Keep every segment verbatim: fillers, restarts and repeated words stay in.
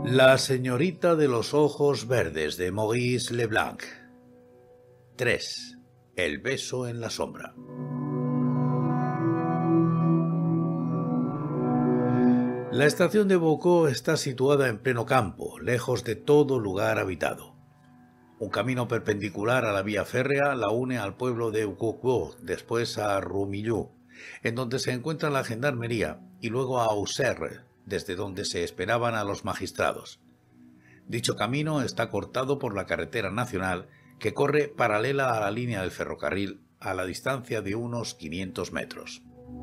La señorita de los ojos verdes de Maurice Leblanc. tres. El beso en la sombra. La estación de Beaucaux está situada en pleno campo, lejos de todo lugar habitado. Un camino perpendicular a la vía férrea la une al pueblo de Courbevoie, después a Rumilly, en donde se encuentra la gendarmería, y luego a Auxerre, desde donde se esperaban a los magistrados. Dicho camino está cortado por la carretera nacional que corre paralela a la línea del ferrocarril a la distancia de unos quinientos metros.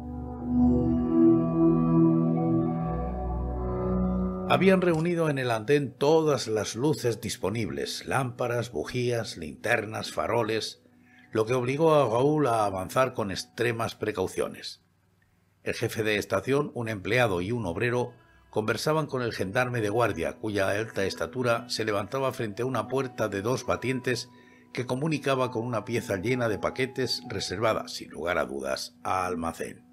Habían reunido en el andén todas las luces disponibles, lámparas, bujías, linternas, faroles, lo que obligó a Raúl a avanzar con extremas precauciones. El jefe de estación, un empleado y un obrero conversaban con el gendarme de guardia, cuya alta estatura se levantaba frente a una puerta de dos batientes que comunicaba con una pieza llena de paquetes reservada, sin lugar a dudas, a almacén.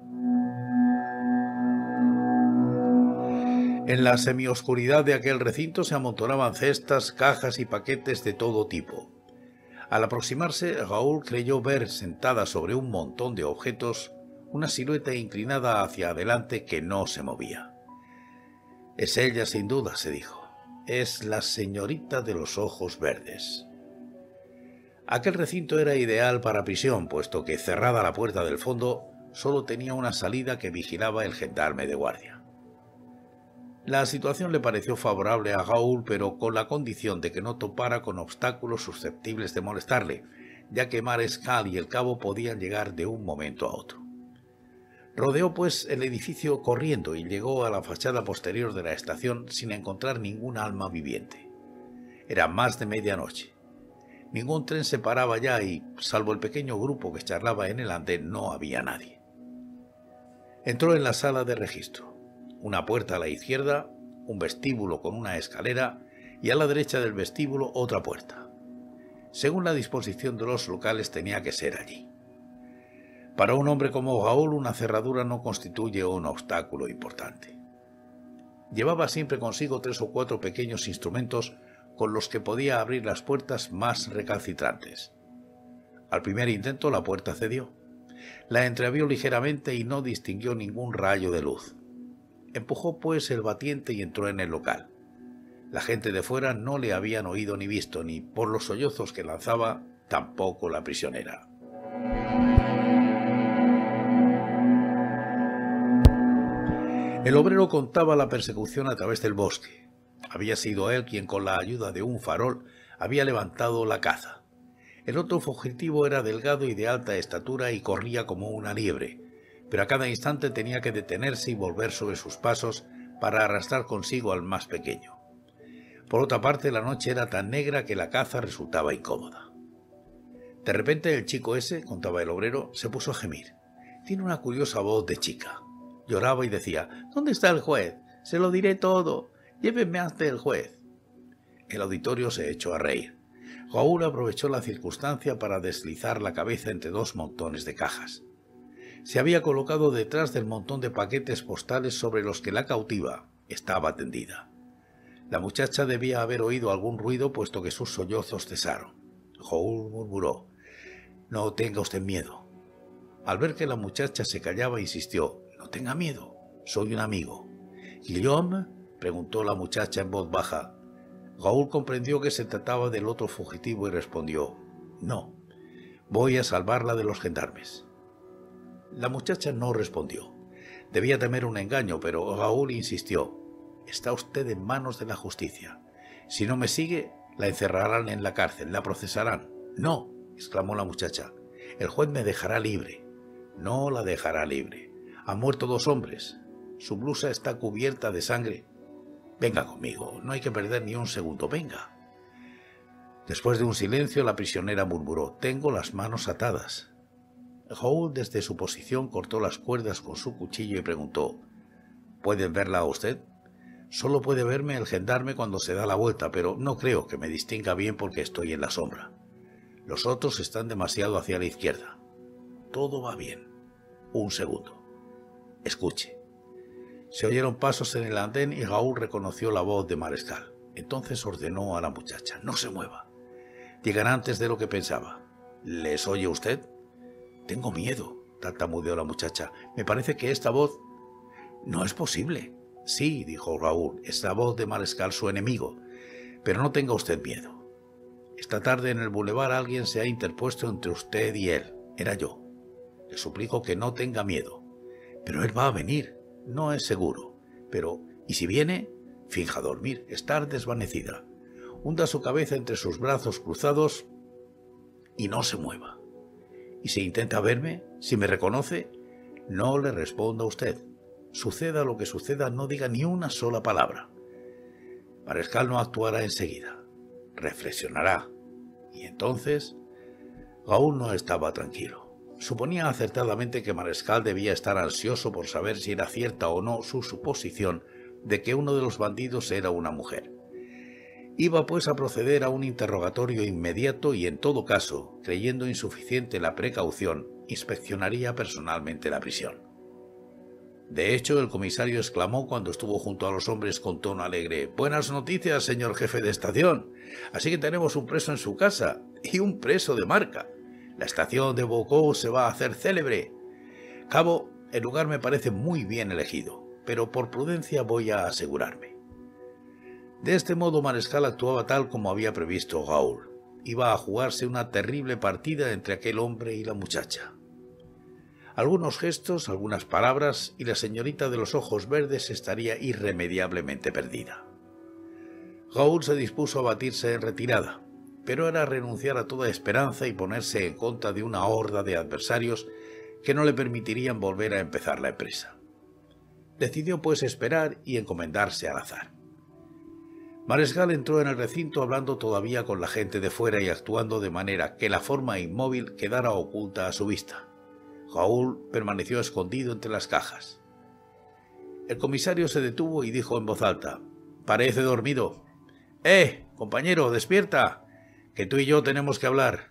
En la semioscuridad de aquel recinto se amontonaban cestas, cajas y paquetes de todo tipo. Al aproximarse, Raúl creyó ver sentada sobre un montón de objetos una silueta inclinada hacia adelante que no se movía. «Es ella, sin duda», se dijo. «Es la señorita de los ojos verdes». Aquel recinto era ideal para prisión, puesto que, cerrada la puerta del fondo, solo tenía una salida que vigilaba el gendarme de guardia. La situación le pareció favorable a Raúl, pero con la condición de que no topara con obstáculos susceptibles de molestarle, ya que Marescal y el cabo podían llegar de un momento a otro. Rodeó pues el edificio corriendo y llegó a la fachada posterior de la estación sin encontrar ningún alma viviente. Era más de medianoche. Ningún tren se paraba ya y, salvo el pequeño grupo que charlaba en el andén, no había nadie. Entró en la sala de registro. Una puerta a la izquierda, un vestíbulo con una escalera y a la derecha del vestíbulo otra puerta. Según la disposición de los locales tenía que ser allí. Para un hombre como Raúl, una cerradura no constituye un obstáculo importante. Llevaba siempre consigo tres o cuatro pequeños instrumentos con los que podía abrir las puertas más recalcitrantes. Al primer intento la puerta cedió. La entreabrió ligeramente y no distinguió ningún rayo de luz. Empujó pues el batiente y entró en el local. La gente de fuera no le habían oído ni visto, ni por los sollozos que lanzaba, tampoco la prisionera. El obrero contaba la persecución a través del bosque. Había sido él quien, con la ayuda de un farol, había levantado la caza. El otro fugitivo era delgado y de alta estatura y corría como una liebre, pero a cada instante tenía que detenerse y volver sobre sus pasos para arrastrar consigo al más pequeño. Por otra parte, la noche era tan negra que la caza resultaba incómoda. De repente el chico ese, contaba el obrero, se puso a gemir. Tiene una curiosa voz de chica. Lloraba y decía: «¿Dónde está el juez? Se lo diré todo. Llévenme ante el juez». El auditorio se echó a reír. Raúl aprovechó la circunstancia para deslizar la cabeza entre dos montones de cajas. Se había colocado detrás del montón de paquetes postales sobre los que la cautiva estaba tendida. La muchacha debía haber oído algún ruido, puesto que sus sollozos cesaron. Raúl murmuró: «No tenga usted miedo». Al ver que la muchacha se callaba, insistió: «No tenga miedo, soy un amigo». «¿Guillaume?», preguntó la muchacha en voz baja. Raúl comprendió que se trataba del otro fugitivo y respondió: «No, voy a salvarla de los gendarmes». La muchacha no respondió. Debía temer un engaño, pero Raúl insistió: «Está usted en manos de la justicia. Si no me sigue, la encerrarán en la cárcel, la procesarán». «No», exclamó la muchacha, «el juez me dejará libre». «No la dejará libre. Han muerto dos hombres. Su blusa está cubierta de sangre. Venga conmigo, no hay que perder ni un segundo, venga». Después de un silencio, la prisionera murmuró: «Tengo las manos atadas». Raúl, desde su posición, cortó las cuerdas con su cuchillo y preguntó: «¿Pueden verla a usted?» «Solo puede verme el gendarme cuando se da la vuelta, pero no creo que me distinga bien porque estoy en la sombra. Los otros están demasiado hacia la izquierda. Todo va bien. Un segundo. Escuche». Se oyeron pasos en el andén y Raúl reconoció la voz de Marescal. Entonces ordenó a la muchacha: «No se mueva. Llegará antes de lo que pensaba». «¿Les oye usted?» «Tengo miedo», tartamudeó la muchacha. «Me parece que esta voz...» «No es posible». «Sí», dijo Raúl, «es la voz de Marescal, su enemigo. Pero no tenga usted miedo. Esta tarde en el bulevar alguien se ha interpuesto entre usted y él. Era yo. Le suplico que no tenga miedo. Pero él va a venir. No es seguro. Pero, ¿y si viene? Finja dormir, estar desvanecida. Hunda su cabeza entre sus brazos cruzados y no se mueva. Y si intenta verme, si me reconoce, no le responda usted. Suceda lo que suceda, no diga ni una sola palabra. Marescal no actuará enseguida. Reflexionará. Y entonces, Raúl no estaba tranquilo. Suponía acertadamente que Marescal debía estar ansioso por saber si era cierta o no su suposición de que uno de los bandidos era una mujer. Iba pues a proceder a un interrogatorio inmediato y, en todo caso, creyendo insuficiente la precaución, inspeccionaría personalmente la prisión. De hecho, el comisario exclamó cuando estuvo junto a los hombres con tono alegre: «Buenas noticias, señor jefe de estación. Así que tenemos un preso en su casa, y un preso de marca. La estación de Bocó se va a hacer célebre. Cabo, el lugar me parece muy bien elegido, pero por prudencia voy a asegurarme». De este modo Marescal actuaba tal como había previsto Raúl. Iba a jugarse una terrible partida entre aquel hombre y la muchacha. Algunos gestos, algunas palabras, y la señorita de los ojos verdes estaría irremediablemente perdida. Raúl se dispuso a batirse en retirada, pero era renunciar a toda esperanza y ponerse en contra de una horda de adversarios que no le permitirían volver a empezar la empresa. Decidió pues esperar y encomendarse al azar. Marescal entró en el recinto hablando todavía con la gente de fuera y actuando de manera que la forma inmóvil quedara oculta a su vista. Raúl permaneció escondido entre las cajas. El comisario se detuvo y dijo en voz alta: «Parece dormido. ¡Eh, compañero, despierta! Que tú y yo tenemos que hablar».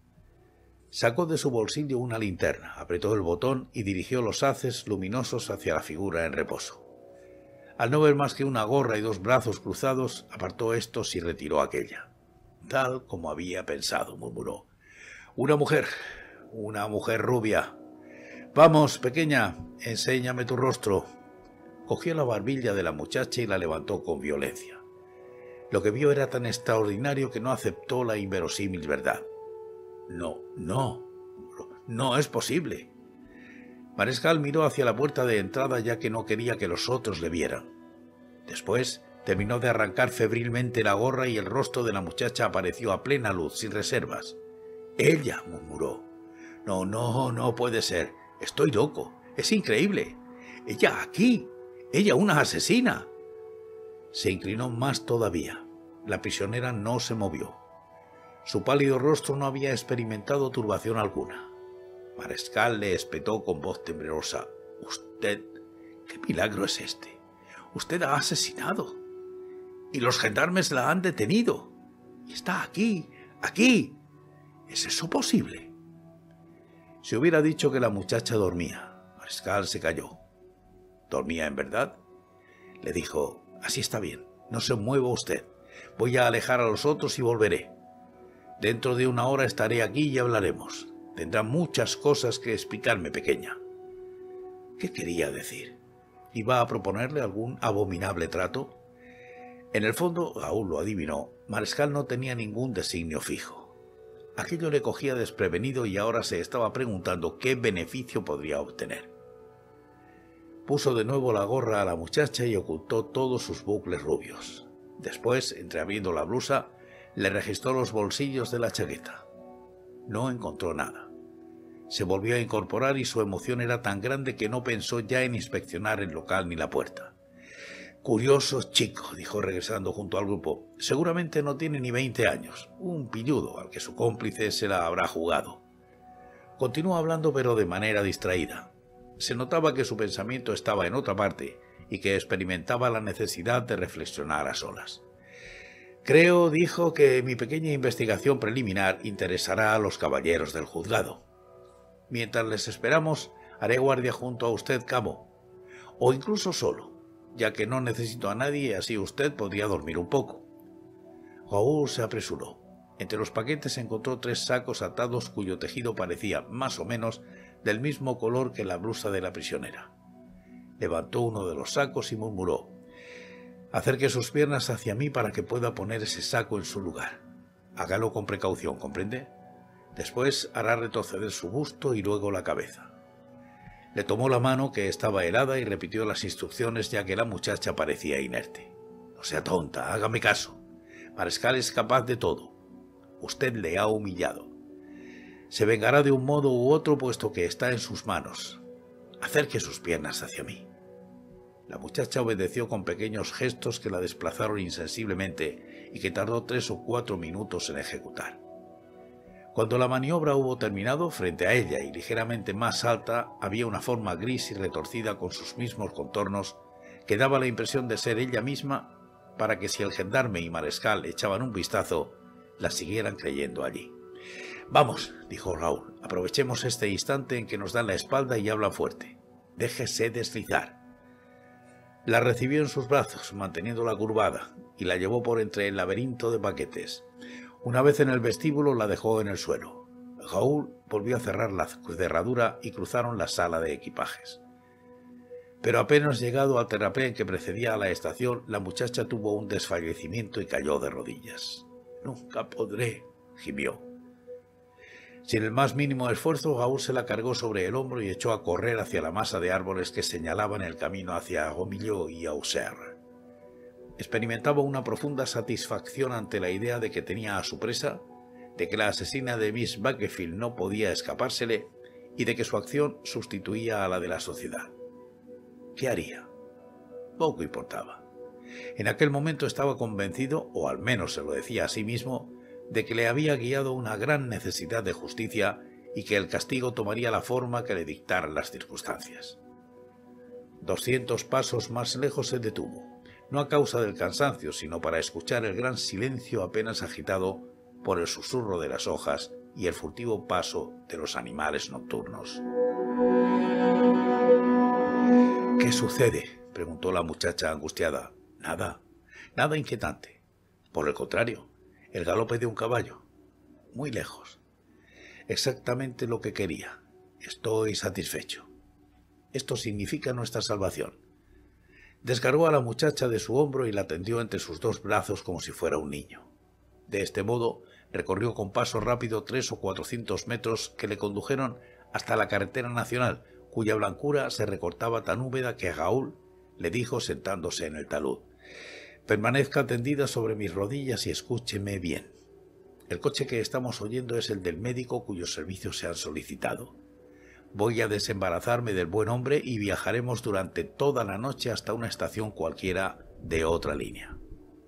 Sacó de su bolsillo una linterna, apretó el botón y dirigió los haces luminosos hacia la figura en reposo. Al no ver más que una gorra y dos brazos cruzados, apartó estos y retiró aquella. «Tal como había pensado», murmuró. «Una mujer, una mujer rubia. Vamos, pequeña, enséñame tu rostro». Cogió la barbilla de la muchacha y la levantó con violencia. Lo que vio era tan extraordinario que no aceptó la inverosímil verdad. «No, no, no es posible». Marescal miró hacia la puerta de entrada, ya que no quería que los otros le vieran. Después terminó de arrancar febrilmente la gorra y el rostro de la muchacha apareció a plena luz, sin reservas. «Ella», murmuró. «No, no, no puede ser. Estoy loco. Es increíble. Ella aquí. Ella, una asesina». Se inclinó más todavía. La prisionera no se movió. Su pálido rostro no había experimentado turbación alguna. Marescal le espetó con voz temblorosa: «Usted, ¿qué milagro es este? Usted ha asesinado. Y los gendarmes la han detenido. Y está aquí, aquí. ¿Es eso posible?». Se hubiera dicho que la muchacha dormía. Marescal se calló. ¿Dormía en verdad? Le dijo: «Así está bien, no se mueva usted. Voy a alejar a los otros y volveré. Dentro de una hora estaré aquí y hablaremos. Tendrá muchas cosas que explicarme, pequeña». ¿Qué quería decir? ¿Iba a proponerle algún abominable trato? En el fondo, Raúl lo adivinó, Marescal no tenía ningún designio fijo. Aquello le cogía desprevenido y ahora se estaba preguntando qué beneficio podría obtener. Puso de nuevo la gorra a la muchacha y ocultó todos sus bucles rubios. Después, entreabriendo la blusa, le registró los bolsillos de la chaqueta. No encontró nada. Se volvió a incorporar y su emoción era tan grande que no pensó ya en inspeccionar el local ni la puerta. «Curioso chico», dijo regresando junto al grupo. «Seguramente no tiene ni veinte años. Un pilludo al que su cómplice se la habrá jugado». Continuó hablando, pero de manera distraída. Se notaba que su pensamiento estaba en otra parte y que experimentaba la necesidad de reflexionar a solas. «Creo», dijo, «que mi pequeña investigación preliminar interesará a los caballeros del juzgado. Mientras les esperamos, haré guardia junto a usted, cabo. o incluso solo, ya que no necesito a nadie y así usted podría dormir un poco. Raúl se apresuró. Entre los paquetes encontró tres sacos atados cuyo tejido parecía, más o menos, del mismo color que la blusa de la prisionera. Levantó uno de los sacos y murmuró: «Acerque sus piernas hacia mí para que pueda poner ese saco en su lugar. Hágalo con precaución, ¿comprende? Después hará retroceder su busto y luego la cabeza». Le tomó la mano, que estaba helada, y repitió las instrucciones, ya que la muchacha parecía inerte. «No sea tonta, hágame caso. Mariscal es capaz de todo. Usted le ha humillado. Se vengará de un modo u otro, puesto que está en sus manos. Acerque sus piernas hacia mí». La muchacha obedeció con pequeños gestos que la desplazaron insensiblemente y que tardó tres o cuatro minutos en ejecutar. Cuando la maniobra hubo terminado, frente a ella y ligeramente más alta, había una forma gris y retorcida con sus mismos contornos que daba la impresión de ser ella misma, para que si el gendarme y mariscal echaban un vistazo, la siguieran creyendo allí. «Vamos», dijo Raúl, «aprovechemos este instante en que nos dan la espalda y hablan fuerte. Déjese deslizar». La recibió en sus brazos, manteniéndola curvada, y la llevó por entre el laberinto de paquetes. Una vez en el vestíbulo la dejó en el suelo. Raúl volvió a cerrar la cerradura y cruzaron la sala de equipajes. Pero apenas llegado al terraplén que precedía a la estación, la muchacha tuvo un desfallecimiento y cayó de rodillas. «Nunca podré», gimió. Sin el más mínimo esfuerzo, Raúl se la cargó sobre el hombro y echó a correr hacia la masa de árboles que señalaban el camino hacia Romilly y Auxerre. Experimentaba una profunda satisfacción ante la idea de que tenía a su presa, de que la asesina de Miss Wakefield no podía escapársele y de que su acción sustituía a la de la sociedad. ¿Qué haría? Poco importaba. En aquel momento estaba convencido, o al menos se lo decía a sí mismo, de que le había guiado una gran necesidad de justicia y que el castigo tomaría la forma que le dictaran las circunstancias. Doscientos pasos más lejos se detuvo, no a causa del cansancio, sino para escuchar el gran silencio apenas agitado por el susurro de las hojas y el furtivo paso de los animales nocturnos. «¿Qué sucede?», preguntó la muchacha angustiada. «Nada, nada inquietante. Por el contrario, el galope de un caballo. Muy lejos. Exactamente lo que quería. Estoy satisfecho. Esto significa nuestra salvación». Descargó a la muchacha de su hombro y la tendió entre sus dos brazos como si fuera un niño. De este modo, recorrió con paso rápido tres o cuatrocientos metros que le condujeron hasta la carretera nacional, cuya blancura se recortaba tan húmeda que Raúl le dijo sentándose en el talud: «Permanezca tendida sobre mis rodillas y escúcheme bien. El coche que estamos oyendo es el del médico cuyos servicios se han solicitado. Voy a desembarazarme del buen hombre y viajaremos durante toda la noche hasta una estación cualquiera de otra línea».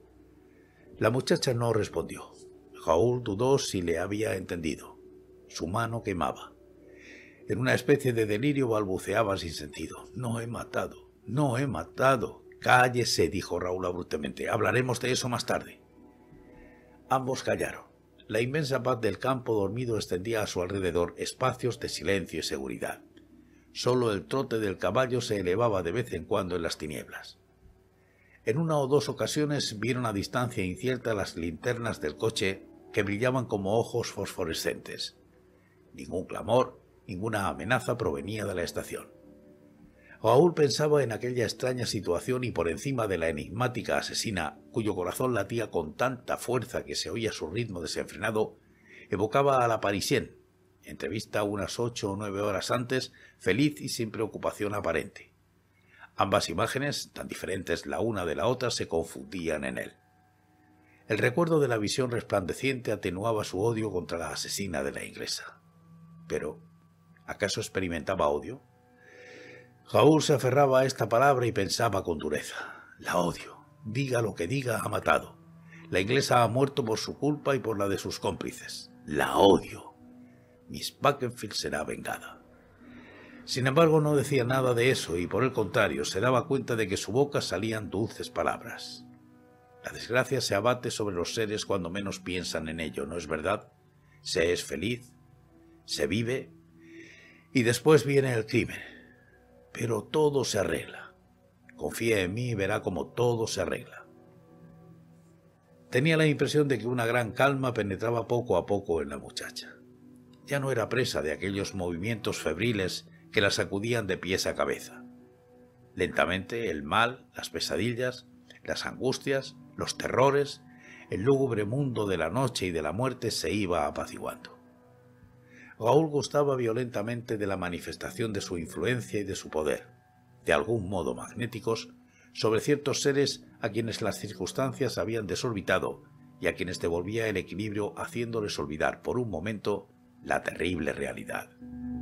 La muchacha no respondió. Raúl dudó si le había entendido. Su mano quemaba. En una especie de delirio balbuceaba sin sentido: «No he matado, no he matado». «Cállese», dijo Raúl abruptamente. «Hablaremos de eso más tarde». Ambos callaron. La inmensa paz del campo dormido extendía a su alrededor espacios de silencio y seguridad. Solo el trote del caballo se elevaba de vez en cuando en las tinieblas. En una o dos ocasiones vieron a distancia incierta las linternas del coche que brillaban como ojos fosforescentes. Ningún clamor, ninguna amenaza provenía de la estación. Raúl pensaba en aquella extraña situación y por encima de la enigmática asesina, cuyo corazón latía con tanta fuerza que se oía su ritmo desenfrenado, evocaba a la Parisienne, entrevista unas ocho o nueve horas antes, feliz y sin preocupación aparente. Ambas imágenes, tan diferentes la una de la otra, se confundían en él. El recuerdo de la visión resplandeciente atenuaba su odio contra la asesina de la inglesa. Pero, ¿acaso experimentaba odio? Raúl se aferraba a esta palabra y pensaba con dureza: «La odio. Diga lo que diga, ha matado. La inglesa ha muerto por su culpa y por la de sus cómplices. La odio. Miss Wakefield será vengada». Sin embargo, no decía nada de eso y, por el contrario, se daba cuenta de que de su boca salían dulces palabras. La desgracia se abate sobre los seres cuando menos piensan en ello, ¿no es verdad? Se es feliz, se vive, y después viene el crimen. Pero todo se arregla. Confíe en mí y verá cómo todo se arregla. Tenía la impresión de que una gran calma penetraba poco a poco en la muchacha. Ya no era presa de aquellos movimientos febriles que la sacudían de pies a cabeza. Lentamente el mal, las pesadillas, las angustias, los terrores, el lúgubre mundo de la noche y de la muerte se iba apaciguando. Raúl gustaba violentamente de la manifestación de su influencia y de su poder, de algún modo magnéticos, sobre ciertos seres a quienes las circunstancias habían desorbitado y a quienes devolvía el equilibrio haciéndoles olvidar por un momento la terrible realidad.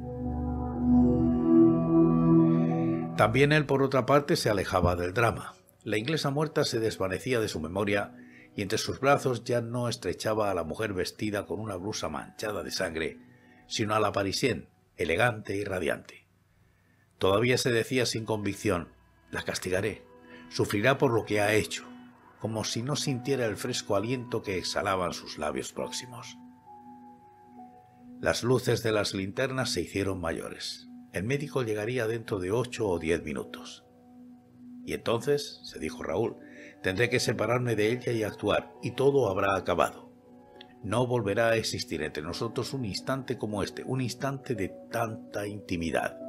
También él, por otra parte, se alejaba del drama. La inglesa muerta se desvanecía de su memoria y entre sus brazos ya no estrechaba a la mujer vestida con una blusa manchada de sangre, sino a la parisienne, elegante y radiante. Todavía se decía sin convicción: la castigaré, sufrirá por lo que ha hecho, como si no sintiera el fresco aliento que exhalaban sus labios próximos. Las luces de las linternas se hicieron mayores. El médico llegaría dentro de ocho o diez minutos. Y entonces, se dijo Raúl, tendré que separarme de ella y actuar, y todo habrá acabado. No volverá a existir entre nosotros un instante como este, un instante de tanta intimidad.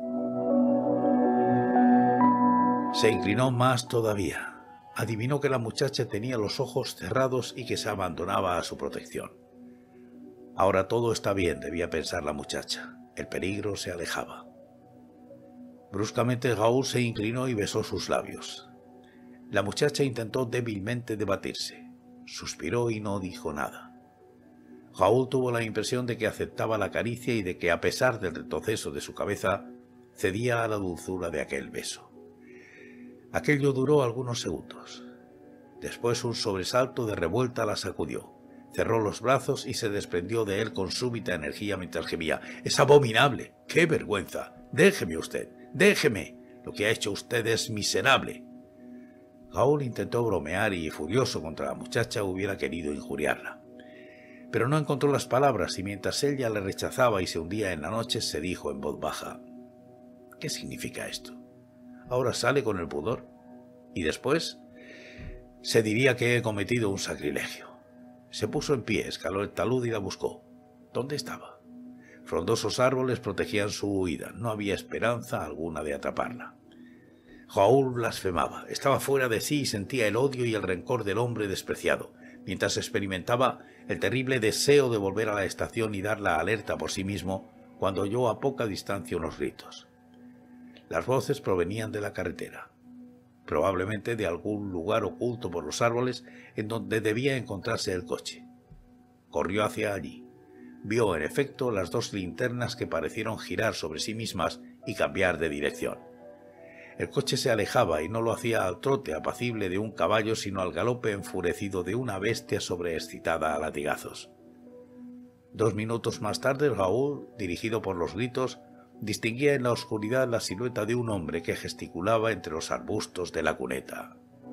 Se inclinó más todavía. Adivinó que la muchacha tenía los ojos cerrados y que se abandonaba a su protección. Ahora todo está bien, debía pensar la muchacha. El peligro se alejaba. Bruscamente Raúl se inclinó y besó sus labios. La muchacha intentó débilmente debatirse. Suspiró y no dijo nada. Raúl tuvo la impresión de que aceptaba la caricia y de que, a pesar del retroceso de su cabeza, cedía a la dulzura de aquel beso. Aquello duró algunos segundos. Después un sobresalto de revuelta la sacudió. Cerró los brazos y se desprendió de él con súbita energía mientras gemía: «¡Es abominable! ¡Qué vergüenza! ¡Déjeme usted! ¡Déjeme! Lo que ha hecho usted es miserable». Raúl intentó bromear y, furioso contra la muchacha, hubiera querido injuriarla. Pero no encontró las palabras y mientras ella le rechazaba y se hundía en la noche, se dijo en voz baja: «¿Qué significa esto? Ahora sale con el pudor. Y después se diría que he cometido un sacrilegio». Se puso en pie, escaló el talud y la buscó. ¿Dónde estaba? Frondosos árboles protegían su huida. No había esperanza alguna de atraparla. Raúl blasfemaba. Estaba fuera de sí y sentía el odio y el rencor del hombre despreciado, mientras experimentaba el terrible deseo de volver a la estación y dar la alerta por sí mismo, cuando oyó a poca distancia unos gritos. Las voces provenían de la carretera, probablemente de algún lugar oculto por los árboles en donde debía encontrarse el coche. Corrió hacia allí. Vio, en efecto, las dos linternas que parecieron girar sobre sí mismas y cambiar de dirección. El coche se alejaba y no lo hacía al trote apacible de un caballo, sino al galope enfurecido de una bestia sobreexcitada a latigazos. Dos minutos más tarde, Raúl, dirigido por los gritos, distinguía en la oscuridad la silueta de un hombre que gesticulaba entre los arbustos de la cuneta.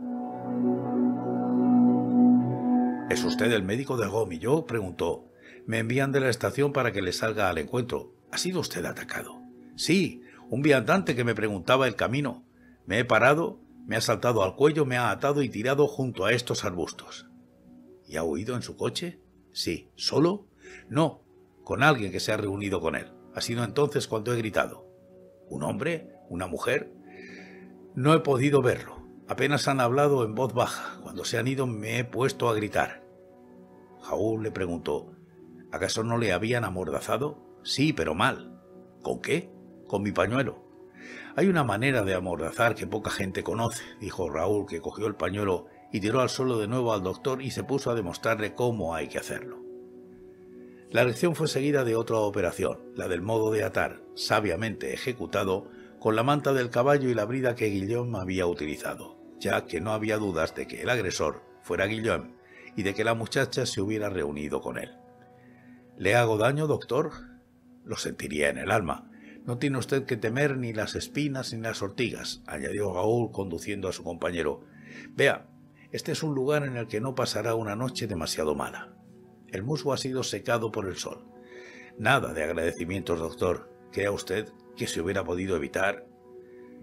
—¿Es usted el médico de Romillot? —preguntó. —Me envían de la estación para que le salga al encuentro. ¿Ha sido usted atacado? —Sí, un viandante que me preguntaba el camino. Me he parado, me ha saltado al cuello, me ha atado y tirado junto a estos arbustos. —¿Y ha huido en su coche? —Sí. ¿Solo? —No, con alguien que se ha reunido con él. Ha sido entonces cuando he gritado. ¿Un hombre? ¿Una mujer? No he podido verlo. Apenas han hablado en voz baja. Cuando se han ido me he puesto a gritar. Raúl le preguntó: ¿acaso no le habían amordazado? Sí, pero mal. ¿Con qué? Con mi pañuelo. Hay una manera de amordazar que poca gente conoce, dijo Raúl, que cogió el pañuelo y tiró al suelo de nuevo al doctor y se puso a demostrarle cómo hay que hacerlo. La lección fue seguida de otra operación, la del modo de atar, sabiamente ejecutado, con la manta del caballo y la brida que Guillaume había utilizado, ya que no había dudas de que el agresor fuera Guillaume y de que la muchacha se hubiera reunido con él. ¿Le hago daño, doctor? Lo sentiría en el alma. No tiene usted que temer ni las espinas ni las ortigas, añadió Raúl conduciendo a su compañero. Vea, este es un lugar en el que no pasará una noche demasiado mala. El musgo ha sido secado por el sol. Nada de agradecimientos, doctor. ¿Crea usted que se hubiera podido evitar?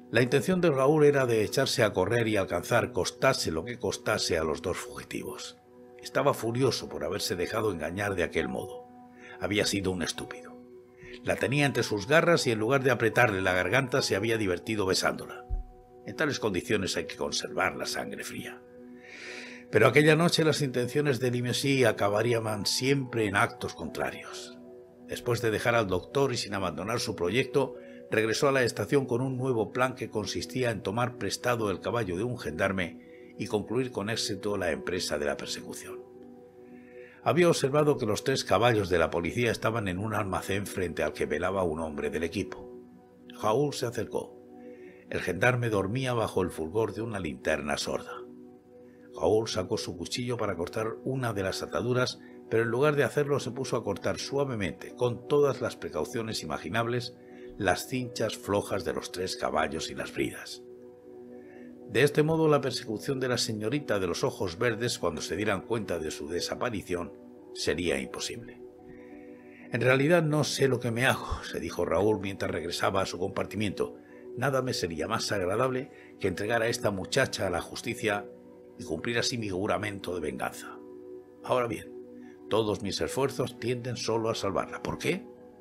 La intención de Raúl era de echarse a correr y alcanzar, costase lo que costase, a los dos fugitivos. Estaba furioso por haberse dejado engañar de aquel modo. Había sido un estúpido. La tenía entre sus garras y en lugar de apretarle la garganta se había divertido besándola. En tales condiciones hay que conservar la sangre fría. Pero aquella noche las intenciones de Limesí acabarían siempre en actos contrarios. Después de dejar al doctor y sin abandonar su proyecto, regresó a la estación con un nuevo plan que consistía en tomar prestado el caballo de un gendarme y concluir con éxito la empresa de la persecución. Había observado que los tres caballos de la policía estaban en un almacén frente al que velaba un hombre del equipo. Raúl se acercó. El gendarme dormía bajo el fulgor de una linterna sorda. Raúl sacó su cuchillo para cortar una de las ataduras, pero en lugar de hacerlo se puso a cortar suavemente, con todas las precauciones imaginables, las cinchas flojas de los tres caballos y las bridas. De este modo la persecución de la señorita de los ojos verdes, cuando se dieran cuenta de su desaparición, sería imposible. En realidad no sé lo que me hago, se dijo Raúl mientras regresaba a su compartimiento. Nada me sería más agradable que entregar a esta muchacha a la justicia y cumplir así mi juramento de venganza. Ahora bien, todos mis esfuerzos tienden solo a salvarla. ¿Por qué?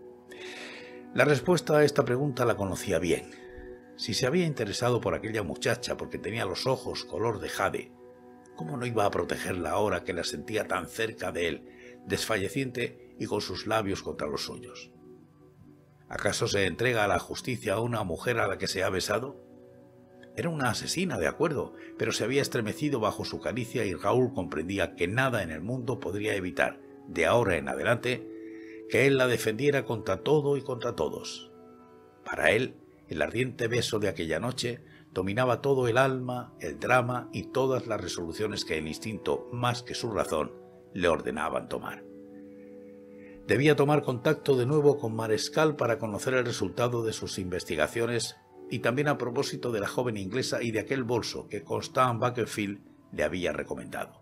La respuesta a esta pregunta la conocía bien. Si se había interesado por aquella muchacha porque tenía los ojos color de jade, ¿cómo no iba a protegerla ahora que la sentía tan cerca de él, desfalleciente y con sus labios contra los suyos? ¿Acaso se entrega a la justicia a una mujer a la que se ha besado? Era una asesina, de acuerdo, pero se había estremecido bajo su caricia y Raúl comprendía que nada en el mundo podría evitar, de ahora en adelante, que él la defendiera contra todo y contra todos. Para él, el ardiente beso de aquella noche dominaba todo el alma, el drama y todas las resoluciones que el instinto, más que su razón, le ordenaban tomar. Debía tomar contacto de nuevo con Marescal para conocer el resultado de sus investigaciones y también a propósito de la joven inglesa y de aquel bolso que Constant Bakefield le había recomendado.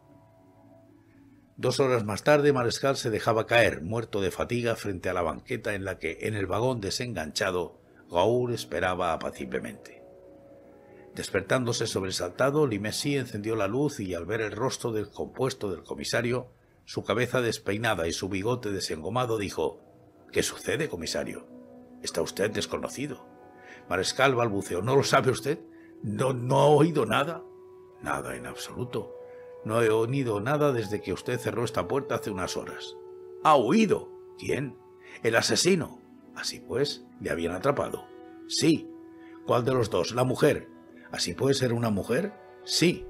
Dos horas más tarde, Marescal se dejaba caer, muerto de fatiga, frente a la banqueta en la que, en el vagón desenganchado, Raúl esperaba apaciblemente. Despertándose sobresaltado, Limesí encendió la luz y, al ver el rostro descompuesto del comisario, su cabeza despeinada y su bigote desengomado, dijo: «¿Qué sucede, comisario? Está usted desconocido». Marescal balbuceó: «¿No lo sabe usted? ¿No, no ha oído nada?» «Nada en absoluto. No he oído nada desde que usted cerró esta puerta hace unas horas». «¿Ha oído? ¿Quién?» «El asesino». «Así pues, ¿le habían atrapado?» «Sí». «¿Cuál de los dos? La mujer». «¿Así puede ser una mujer?» «Sí».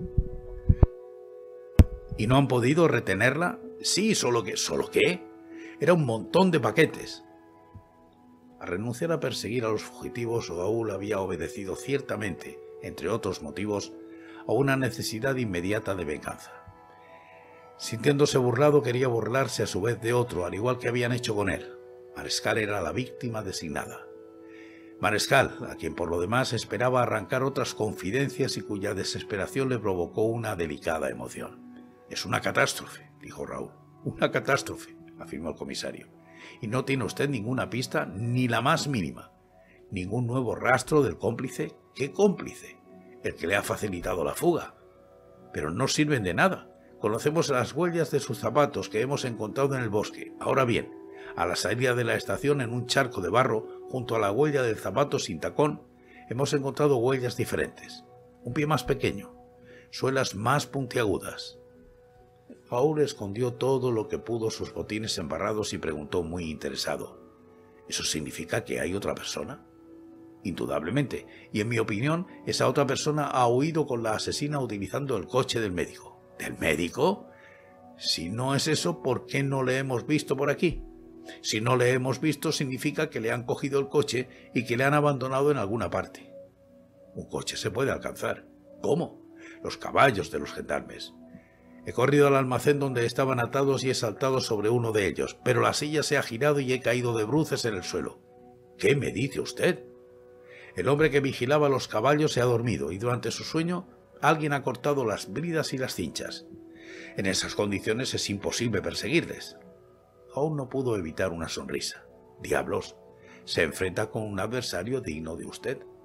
«¿Y no han podido retenerla?» «Sí, solo que... ¿Solo qué?» «Era un montón de paquetes». Al renunciar a perseguir a los fugitivos, Raúl había obedecido ciertamente, entre otros motivos, a una necesidad inmediata de venganza. Sintiéndose burlado, quería burlarse a su vez de otro, al igual que habían hecho con él. Marescal era la víctima designada. Marescal, a quien por lo demás esperaba arrancar otras confidencias y cuya desesperación le provocó una delicada emoción. «Es una catástrofe», dijo Raúl. «Una catástrofe», afirmó el comisario. «¿Y no tiene usted ninguna pista, ni la más mínima? ¿Ningún nuevo rastro del cómplice?» «¿Qué cómplice?» «El que le ha facilitado la fuga». «Pero no sirven de nada. Conocemos las huellas de sus zapatos que hemos encontrado en el bosque. Ahora bien, a la salida de la estación, en un charco de barro, junto a la huella del zapato sin tacón, hemos encontrado huellas diferentes. Un pie más pequeño, suelas más puntiagudas». Raúl escondió todo lo que pudo sus botines embarrados y preguntó muy interesado: «¿Eso significa que hay otra persona?» «Indudablemente, y en mi opinión, esa otra persona ha huido con la asesina utilizando el coche del médico». «¿Del médico? Si no es eso, ¿por qué no le hemos visto por aquí?» «Si no le hemos visto, significa que le han cogido el coche y que le han abandonado en alguna parte». «Un coche se puede alcanzar». «¿Cómo?» «Los caballos de los gendarmes». «He corrido al almacén donde estaban atados y he saltado sobre uno de ellos, pero la silla se ha girado y he caído de bruces en el suelo». «¿Qué me dice usted?» «El hombre que vigilaba los caballos se ha dormido y durante su sueño alguien ha cortado las bridas y las cinchas. En esas condiciones es imposible perseguirles». Aún no pudo evitar una sonrisa. «Diablos, se enfrenta con un adversario digno de usted.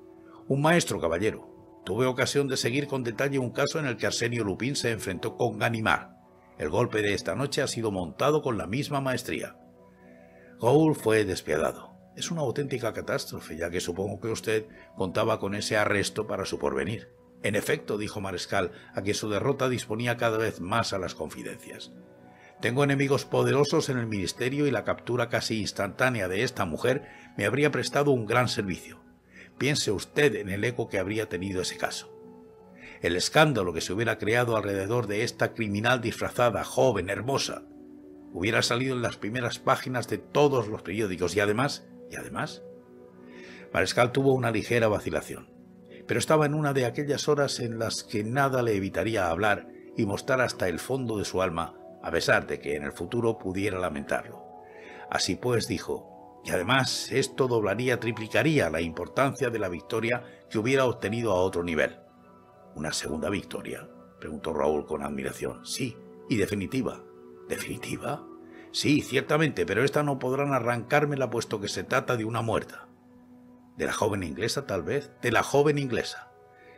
Un maestro, caballero. Tuve ocasión de seguir con detalle un caso en el que Arsenio Lupin se enfrentó con Ganimard. El golpe de esta noche ha sido montado con la misma maestría. Raoul fue despiadado. Es una auténtica catástrofe, ya que supongo que usted contaba con ese arresto para su porvenir. En efecto, dijo Marescal, a quien su derrota disponía cada vez más a las confidencias. Tengo enemigos poderosos en el ministerio y la captura casi instantánea de esta mujer me habría prestado un gran servicio. Piense usted en el eco que habría tenido ese caso. El escándalo que se hubiera creado alrededor de esta criminal disfrazada, joven, hermosa, hubiera salido en las primeras páginas de todos los periódicos y además, y además, Marescal tuvo una ligera vacilación, pero estaba en una de aquellas horas en las que nada le evitaría hablar y mostrar hasta el fondo de su alma, a pesar de que en el futuro pudiera lamentarlo. Así pues, dijo, y además esto doblaría, triplicaría la importancia de la victoria que hubiera obtenido a otro nivel. ¿Una segunda victoria?, preguntó Raoul con admiración. Sí, y definitiva. ¿Definitiva? Sí, ciertamente, pero esta no podrán arrancármela puesto que se trata de una muerta. ¿De la joven inglesa, tal vez? De la joven inglesa.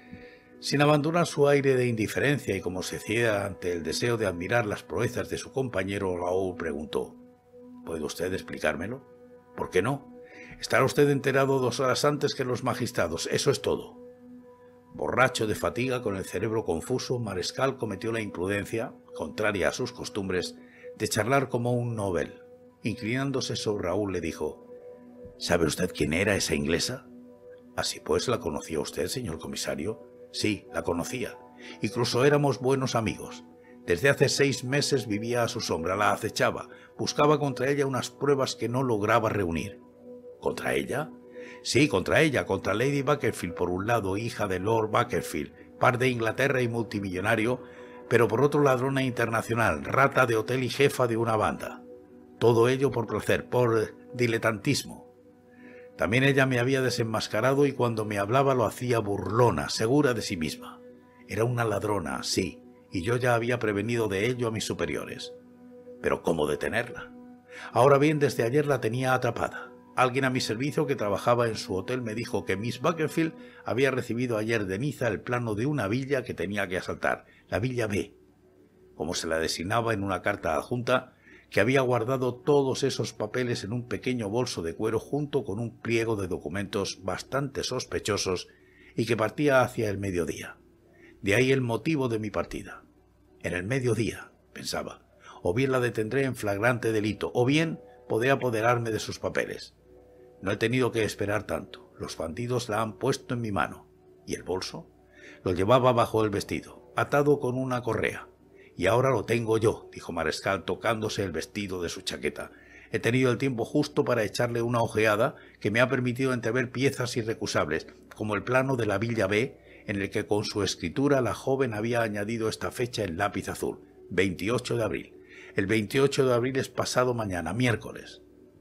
Sin abandonar su aire de indiferencia y como se ciega ante el deseo de admirar las proezas de su compañero, Raoul preguntó, ¿puede usted explicármelo? ¿Por qué no? Estará usted enterado dos horas antes que los magistrados, eso es todo. Borracho de fatiga, con el cerebro confuso, Marescal cometió la imprudencia, contraria a sus costumbres, de charlar como un novel. Inclinándose sobre Raoul le dijo, ¿sabe usted quién era esa inglesa? Así pues, ¿la conocía usted, señor comisario? Sí, la conocía. Incluso éramos buenos amigos. Desde hace seis meses vivía a su sombra, la acechaba, buscaba contra ella unas pruebas que no lograba reunir. ¿Contra ella? Sí, contra ella, contra Lady Bakerfield por un lado, hija de Lord Bakerfield, par de Inglaterra y multimillonario, pero por otro ladrona internacional, rata de hotel y jefa de una banda. Todo ello por placer, por diletantismo. También ella me había desenmascarado y cuando me hablaba lo hacía burlona, segura de sí misma. Era una ladrona, sí, y yo ya había prevenido de ello a mis superiores. Pero ¿cómo detenerla? Ahora bien, desde ayer la tenía atrapada. Alguien a mi servicio que trabajaba en su hotel me dijo que Miss Bakerfield había recibido ayer de Niza el plano de una villa que tenía que asaltar, la Villa B, como se la designaba en una carta adjunta, que había guardado todos esos papeles en un pequeño bolso de cuero junto con un pliego de documentos bastante sospechosos y que partía hacia el mediodía. De ahí el motivo de mi partida. En el mediodía, pensaba, o bien la detendré en flagrante delito, o bien podré apoderarme de sus papeles. No he tenido que esperar tanto. Los bandidos la han puesto en mi mano. ¿Y el bolso? Lo llevaba bajo el vestido, atado con una correa. Y ahora lo tengo yo, dijo Marescal tocándose el vestido de su chaqueta. He tenido el tiempo justo para echarle una ojeada que me ha permitido entrever piezas irrecusables, como el plano de la Villa B, en el que con su escritura la joven había añadido esta fecha en lápiz azul, veintiocho de abril. El veintiocho de abril es pasado mañana, miércoles.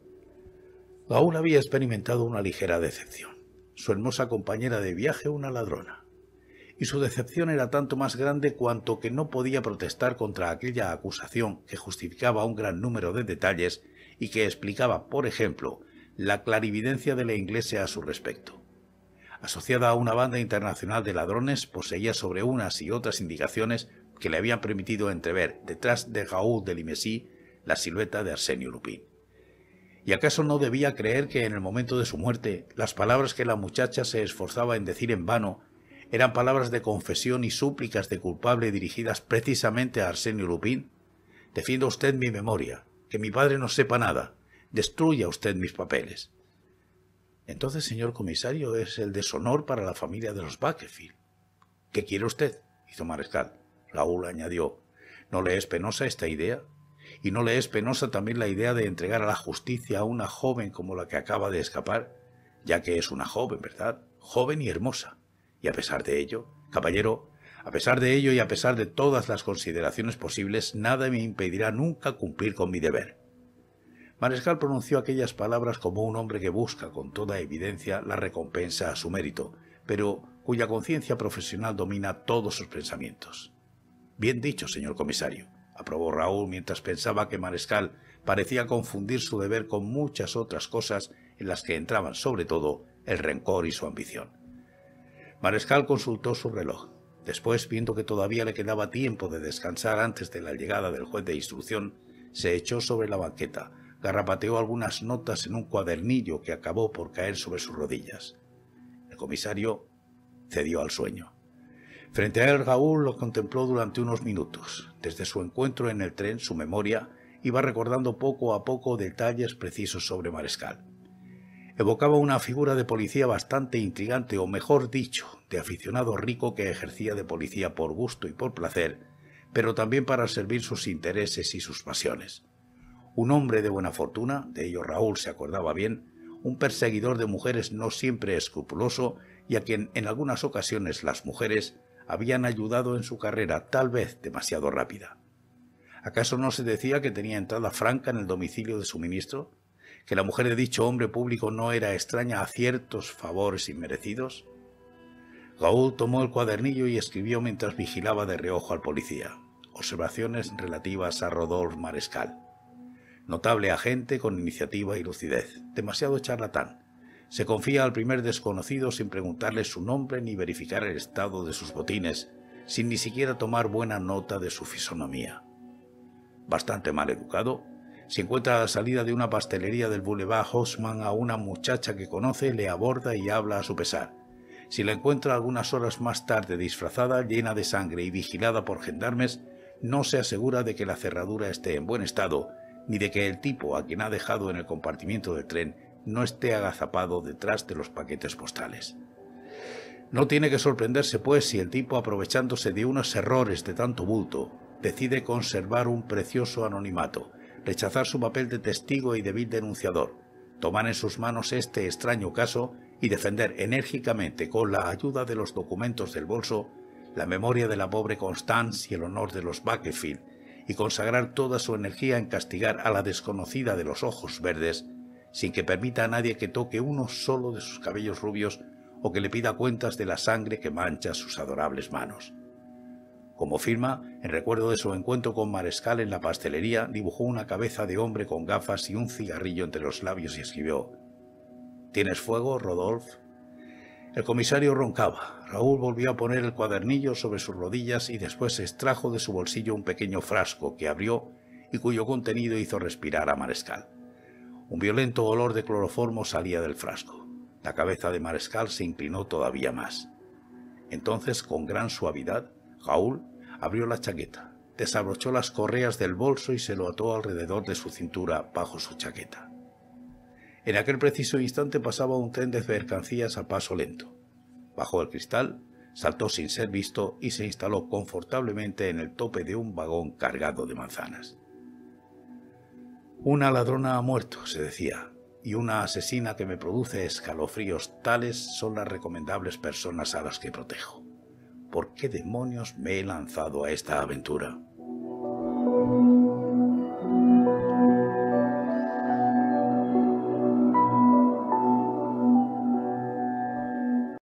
Raoul había experimentado una ligera decepción. Su hermosa compañera de viaje una ladrona. Y su decepción era tanto más grande cuanto que no podía protestar contra aquella acusación que justificaba un gran número de detalles y que explicaba, por ejemplo, la clarividencia de la inglesa a su respecto. Asociada a una banda internacional de ladrones, poseía sobre unas y otras indicaciones que le habían permitido entrever, detrás de Raoul de Limesy, la silueta de Arsenio Lupin. ¿Y acaso no debía creer que en el momento de su muerte las palabras que la muchacha se esforzaba en decir en vano eran palabras de confesión y súplicas de culpable dirigidas precisamente a Arsenio Lupin? Defienda usted mi memoria, que mi padre no sepa nada, destruya usted mis papeles. Entonces, señor comisario, es el deshonor para la familia de los Bakerfield. ¿Qué quiere usted?, hizo Marescal. Raoul añadió, ¿no le es penosa esta idea? ¿Y no le es penosa también la idea de entregar a la justicia a una joven como la que acaba de escapar? Ya que es una joven, ¿verdad? Joven y hermosa. Y a pesar de ello, caballero, a pesar de ello y a pesar de todas las consideraciones posibles, nada me impedirá nunca cumplir con mi deber. Marescal pronunció aquellas palabras como un hombre que busca con toda evidencia la recompensa a su mérito, pero cuya conciencia profesional domina todos sus pensamientos. Bien dicho, señor comisario, aprobó Raoul mientras pensaba que Marescal parecía confundir su deber con muchas otras cosas en las que entraban sobre todo el rencor y su ambición. Marescal consultó su reloj. Después, viendo que todavía le quedaba tiempo de descansar antes de la llegada del juez de instrucción, se echó sobre la banqueta, garrapateó algunas notas en un cuadernillo que acabó por caer sobre sus rodillas. El comisario cedió al sueño. Frente a él, Raúl lo contempló durante unos minutos. Desde su encuentro en el tren, su memoria iba recordando poco a poco detalles precisos sobre Marescal. Evocaba una figura de policía bastante intrigante, o mejor dicho, de aficionado rico que ejercía de policía por gusto y por placer, pero también para servir sus intereses y sus pasiones. Un hombre de buena fortuna, de ello Raúl se acordaba bien, un perseguidor de mujeres no siempre escrupuloso y a quien en algunas ocasiones las mujeres habían ayudado en su carrera, tal vez demasiado rápida. ¿Acaso no se decía que tenía entrada franca en el domicilio de su ministro? ¿Que la mujer de dicho hombre público no era extraña a ciertos favores inmerecidos? Raúl tomó el cuadernillo y escribió mientras vigilaba de reojo al policía. Observaciones relativas a Rodolphe Marescal. Notable agente con iniciativa y lucidez. Demasiado charlatán. Se confía al primer desconocido sin preguntarle su nombre ni verificar el estado de sus botines, sin ni siquiera tomar buena nota de su fisonomía. Bastante mal educado, si encuentra a la salida de una pastelería del Boulevard Haussmann a una muchacha que conoce, le aborda y habla a su pesar. Si la encuentra algunas horas más tarde disfrazada, llena de sangre y vigilada por gendarmes, no se asegura de que la cerradura esté en buen estado, ni de que el tipo a quien ha dejado en el compartimiento del tren no esté agazapado detrás de los paquetes postales. No tiene que sorprenderse, pues, si el tipo, aprovechándose de unos errores de tanto bulto, decide conservar un precioso anonimato, rechazar su papel de testigo y de vil denunciador, tomar en sus manos este extraño caso y defender enérgicamente, con la ayuda de los documentos del bolso, la memoria de la pobre Constance y el honor de los Bakefield, y consagrar toda su energía en castigar a la desconocida de los ojos verdes, sin que permita a nadie que toque uno solo de sus cabellos rubios o que le pida cuentas de la sangre que mancha sus adorables manos. Como firma, en recuerdo de su encuentro con Marescal en la pastelería, dibujó una cabeza de hombre con gafas y un cigarrillo entre los labios y escribió: ¿Tienes fuego, Rodolphe? El comisario roncaba. Raúl volvió a poner el cuadernillo sobre sus rodillas y después extrajo de su bolsillo un pequeño frasco que abrió y cuyo contenido hizo respirar a Marescal. Un violento olor de cloroformo salía del frasco. La cabeza de Marescal se inclinó todavía más. Entonces, con gran suavidad, Raúl abrió la chaqueta, desabrochó las correas del bolso y se lo ató alrededor de su cintura bajo su chaqueta. En aquel preciso instante pasaba un tren de mercancías a paso lento. Bajó el cristal, saltó sin ser visto y se instaló confortablemente en el tope de un vagón cargado de manzanas. Una ladrona ha muerto, se decía, y una asesina que me produce escalofríos. Tales son las recomendables personas a las que protejo. ¿Por qué demonios me he lanzado a esta aventura?